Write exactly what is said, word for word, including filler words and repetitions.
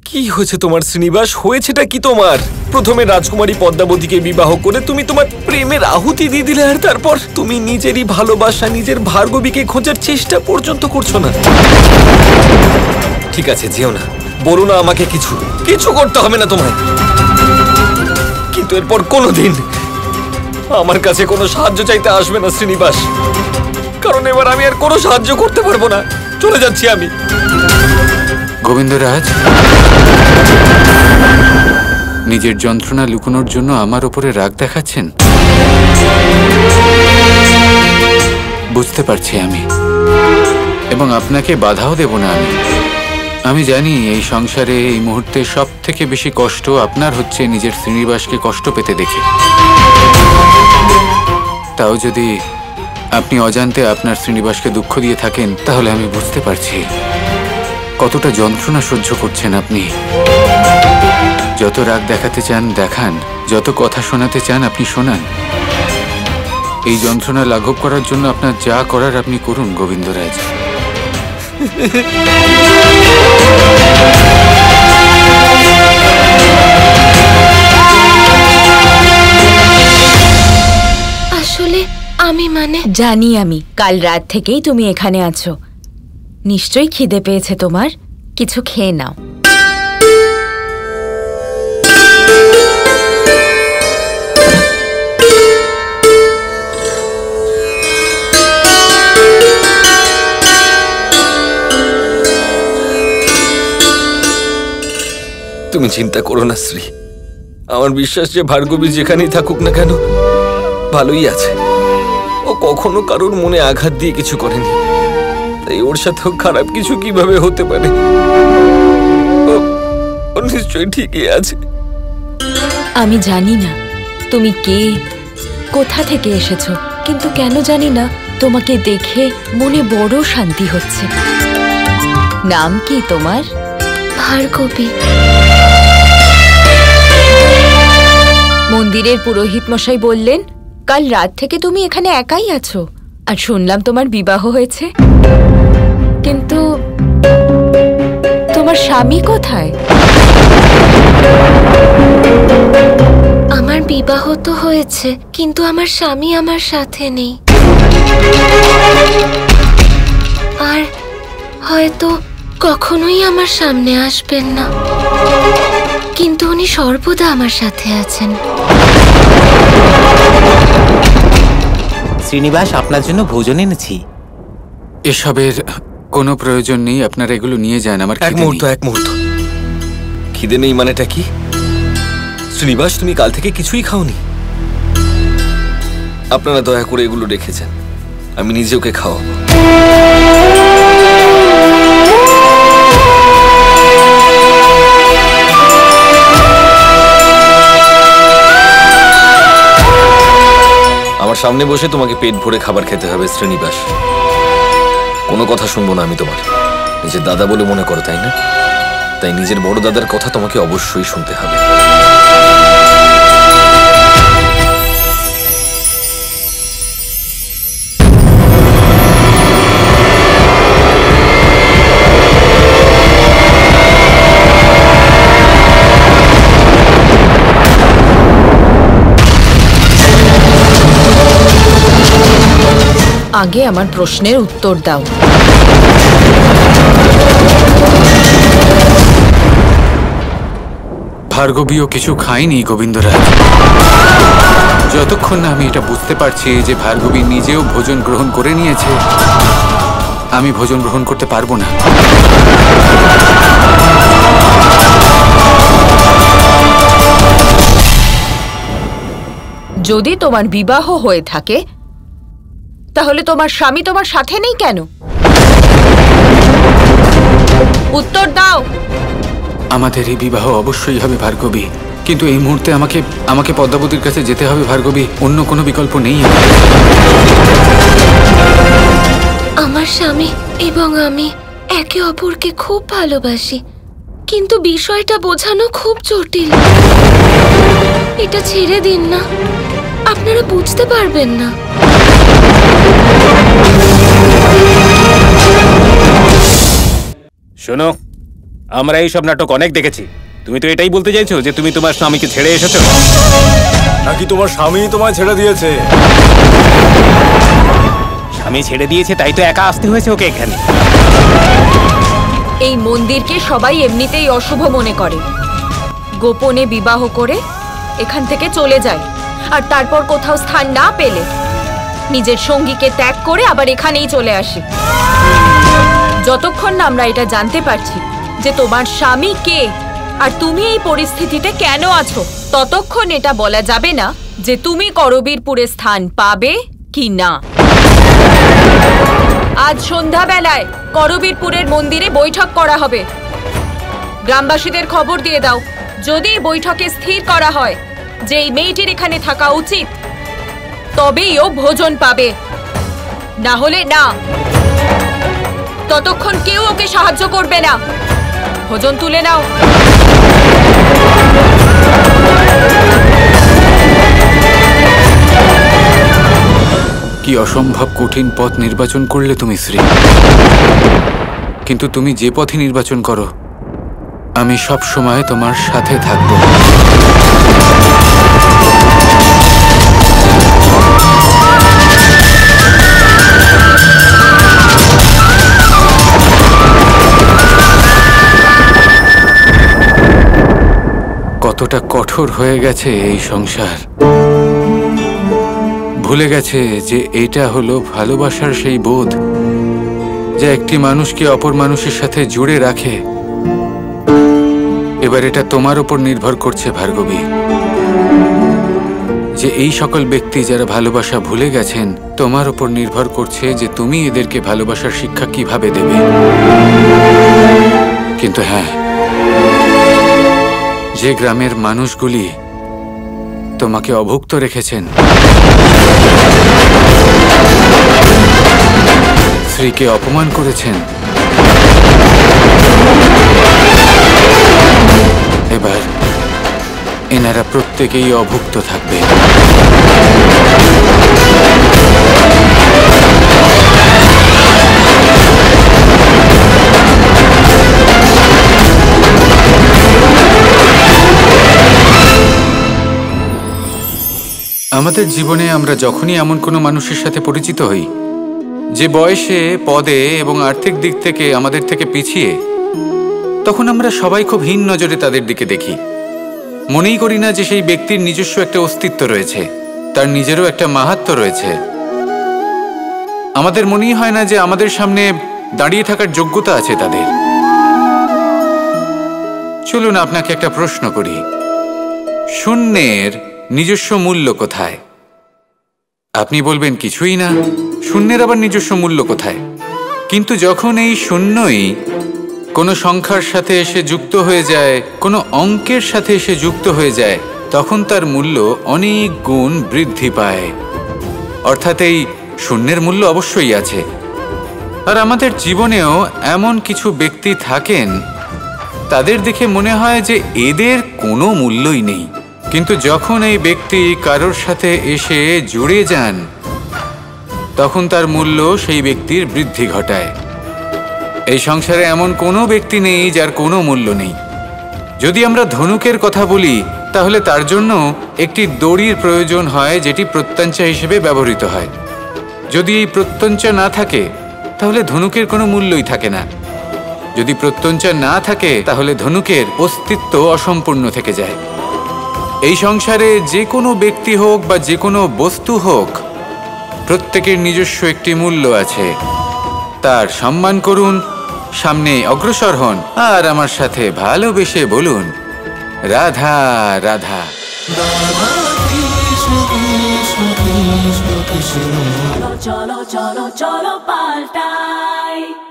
কি হয়েছে তোমার শ্রীনিবাস? হয়েছেটা কি তোমার? প্রথমে রাজকুমারী পদ্মাবতীকে বিবাহ করে তুমি তোমার প্রেমের আহুতি দিয়ে দিলে, আর তারপর তুমি নিজেরই ভালোবাসা, নিজের ভার্গবীকে খোঁজার চেষ্টা পর্যন্ত করছো না। ঠিক আছে, যেও না, বলো না আমাকে, কিছু কিছু করতে হবে না তোমায়, কিন্তু এরপর কোনোদিন আমার কাছে কোনো সাহায্য চাইতে আসবে না শ্রীনিবাস, কারণ এবার আমি আর কোনো সাহায্য করতে পারবো না। চলে যাচ্ছি আমি। গোবিন্দরাজ, নিজের যন্ত্রণা লুকোনোর জন্য আমার উপরে রাগ দেখাচ্ছেন? বুঝতে পারছি আমি, এবং আপনাকে বাধাও দেব না আমি। আমি জানি এই সংসারে এই মুহূর্তে সব থেকে বেশি কষ্ট আপনার হচ্ছে নিজের শ্রীনিবাসকে কষ্ট পেতে দেখে। তাও যদি আপনি অজান্তে আপনার শ্রীনিবাসকে দুঃখ দিয়ে থাকেন, তাহলে আমি বুঝতে পারছি কতটা যন্ত্রণা সহ্য করছেন আপনি। যত রাগ দেখাতে চান দেখান, যত কথা শোনাতে চান আপনি শোনান। এই যন্ত্রণা লাঘব করার জন্য আপনার যা করার আপনি করুন গোবিন্দরাজ। আসলে আমি মানে জানি আমি, কাল রাত থেকেই তুমি এখানে আছো। নিশ্চয়ই খিদে পেয়েছে তোমার, কিছু খেয়ে নাও। তুমি চিন্তা করো না শ্রী, আমার বিশ্বাস যে ভার্গবী যেখানেই থাকুক না কেন ভালোই আছে। ও কখনো কারোর মনে আঘাত দিয়ে কিছু করেনি, তাই ওর সাথেও খারাপ কিছু কিভাবে হতে পারে? ও নিশ্চয়ই ঠিকই আছে। আমি জানি না তুমি কে, কোথা থেকে এসেছো, কিন্তু কেন জানি না তোমাকে দেখে মনে বড় শান্তি হচ্ছে। নাম কি তোমার? ভার্গবী। মন্দিরের পুরোহিত মশাই বললেন কাল রাত থেকে তুমি এখানে একাই আছো, আর শুনলাম তোমার বিবাহ হয়েছে। কিন্তু তোমার স্বামী কোথায়? আমার বিবাহ তো হয়েছে, কিন্তু আমার স্বামী আমার সাথে নেই, আর হয়তো কখনোই আমার সামনে আসবেন না, কিন্তু উনি সর্বদা আমার সাথে আছেন। শ্রীনিবাস, আপনার জন্য ভোজন এনেছি। এসবের কোনো প্রয়োজন নেই, আপনারা এগুলো নিয়ে যান। আমার এক মুহূর্ত এক মুহূর্ত খিদে নেই মানেটা কি? শ্রীনিবাস, তুমি কাল থেকে কিছুই খাওনি। আপনারা দয়া করে এগুলো রেখেছেন, আমি নিজে ওকে খাওয়াবো। আমার সামনে বসে তোমাকে পেট ভরে খাবার খেতে হবে শ্রীনিবাস। কোনো কথা শুনবো না আমি তোমার। নিজের দাদা বলে মনে করো, তাই না? তাই নিজের বড় দাদার কথা তোমাকে অবশ্যই শুনতে হবে। আগে আমার প্রশ্নের উত্তর দাও। ভার্গবীও কিছু খায়নি গোবিন্দরাজ। যতক্ষণ না আমি এটা বুঝতে পারছি যে ভার্গবী নিজেও ভোজন গ্রহণ করে নিয়েছে, আমি ভোজন গ্রহণ করতে পারবো না। যদি তোমার বিবাহ হয়ে থাকে তাহলে তোমার স্বামী তোমার সাথে নেই কেন? উত্তর দাও। আমাদের এই বিবাহ অবশ্যই হবে ভার্গবী, কিন্তু এই মুহূর্তে আমাকে আমাকে পদ্মাবতীর কাছে যেতে হবে ভার্গবী, অন্য কোনো বিকল্প নেই। আমার স্বামী এবং আমি একে অপরকে খুব ভালোবাসি, কিন্তু বিষয়টা বোঝানো খুব জটিল। এটা ছেড়ে দিন না, আপনারা বুঝতে পারবেন না। শোনো, আমরা এই সব নাটক অনেক দেখেছি। তুমি তো এটাই বলতে চাইছো যে তুমি তোমার স্বামীকে ছেড়ে এসেছো? নাকি তোমার স্বামী তোমায় ছেড়ে দিয়েছে? স্বামী ছেড়ে দিয়েছে তাই তো একা আসতে হয়েছে ওকে এখানে। এই মন্দিরকে সবাই এমনিতেই অশুভ মনে করে, গোপনে বিবাহ করে এখান থেকে চলে যায়, আর তারপর কোথাও স্থান না পেলে নিজের সঙ্গীকে ত্যাগ করে আবার এখানেই চলে আসে। যতক্ষণ না আমরা এটা জানতে পারছি যে তোমার স্বামী কে আর তুমি এই পরিস্থিতিতে কেন আছো, ততক্ষণ এটা বলা যাবে না যে তুমি করবীরপুরে স্থান পাবে কি না। আজ সন্ধ্যাবেলায় করবীরপুরের মন্দিরে বৈঠক করা হবে। গ্রামবাসীদের খবর দিয়ে দাও, যদি বৈঠকে স্থির করা হয় যে এই মেয়েটির এখানে থাকা উচিত, তবেই ও ভোজন পাবে, না হলে না। ততক্ষণ কেউ ওকে সাহায্য করবে না। ভোজন তুলে নাও। কি অসম্ভব কঠিন পথ নির্বাচন করলে তুমি শ্রী, কিন্তু তুমি যে পথে নির্বাচন করো আমি সব সময় তোমার সাথে থাকব। কতটা কঠোর হয়ে গেছে এই সংসার, ভুলে গেছে যে এটা হলো ভালোবাসার সেই বোধ যা একটি মানুষকে অপর মানুষের সাথে জুড়ে রাখে। এবার এটা তোমার উপর নির্ভর করছে ভার্গবী, যে এই সকল ব্যক্তি যারা ভালোবাসা ভুলে গেছেন তোমার উপর নির্ভর করছে যে তুমি এদেরকে ভালোবাসার শিক্ষা কিভাবে দেবে। কিন্তু হ্যাঁ, যে গ্রামের মানুষগুলি তোমাকে অভুক্ত রেখেছেন, স্ত্রীকে অপমান করেছেন, এবার এনারা প্রত্যেকেই অভুক্ত থাকবে। আমাদের জীবনে আমরা যখনই এমন কোনো মানুষের সাথে পরিচিত হই যে বয়সে, পদে এবং আর্থিক দিক থেকে আমাদের থেকে পিছিয়ে, তখন আমরা সবাই খুব হীন নজরে তাদের দিকে দেখি। মনেই করি না যে সেই ব্যক্তির নিজস্ব একটা অস্তিত্ব রয়েছে, তার নিজেরও একটা মাহাত্ম্য রয়েছে। আমাদের মনেই হয় না যে আমাদের সামনে দাঁড়িয়ে থাকার যোগ্যতা আছে তাদের। চলুন আপনাকে একটা প্রশ্ন করি, শূন্যের নিজস্ব মূল্য কোথায়? আপনি বলবেন কিছুই না। শূন্যের আবার নিজস্ব মূল্য কোথায়? কিন্তু যখন এই শূন্যই কোনো সংখ্যার সাথে এসে যুক্ত হয়ে যায়, কোনো অঙ্কের সাথে এসে যুক্ত হয়ে যায়, তখন তার মূল্য অনেক গুণ বৃদ্ধি পায়। অর্থাৎ এই শূন্যের মূল্য অবশ্যই আছে। আর আমাদের জীবনেও এমন কিছু ব্যক্তি থাকেন, তাদের দেখে মনে হয় যে এদের কোনো মূল্যই নেই, কিন্তু যখন এই ব্যক্তি কারোর সাথে এসে জুড়ে যান, তখন তার মূল্য সেই ব্যক্তির বৃদ্ধি ঘটায়। এই সংসারে এমন কোনো ব্যক্তি নেই যার কোনো মূল্য নেই। যদি আমরা ধনুকের কথা বলি, তাহলে তার জন্য একটি দড়ির প্রয়োজন হয় যেটি প্রত্যঞ্চা হিসেবে ব্যবহৃত হয়। যদি এই প্রত্যঞ্চা না থাকে তাহলে ধনুকের কোনো মূল্যই থাকে না। যদি প্রত্যঞ্চা না থাকে তাহলে ধনুকের অস্তিত্ব অসম্পূর্ণ থেকে যায়। এই সংসারে যে কোনো ব্যক্তি হোক বা যে কোনো বস্তু হোক, প্রত্যেকের নিজস্ব একটি মূল্য আছে। তার সম্মান করুন, সামনে অগ্রসর হন, আর আমার সাথে ভালোবেসে বলুন রাধা রাধা। চলো চলো চলো চলো পাল্টাই।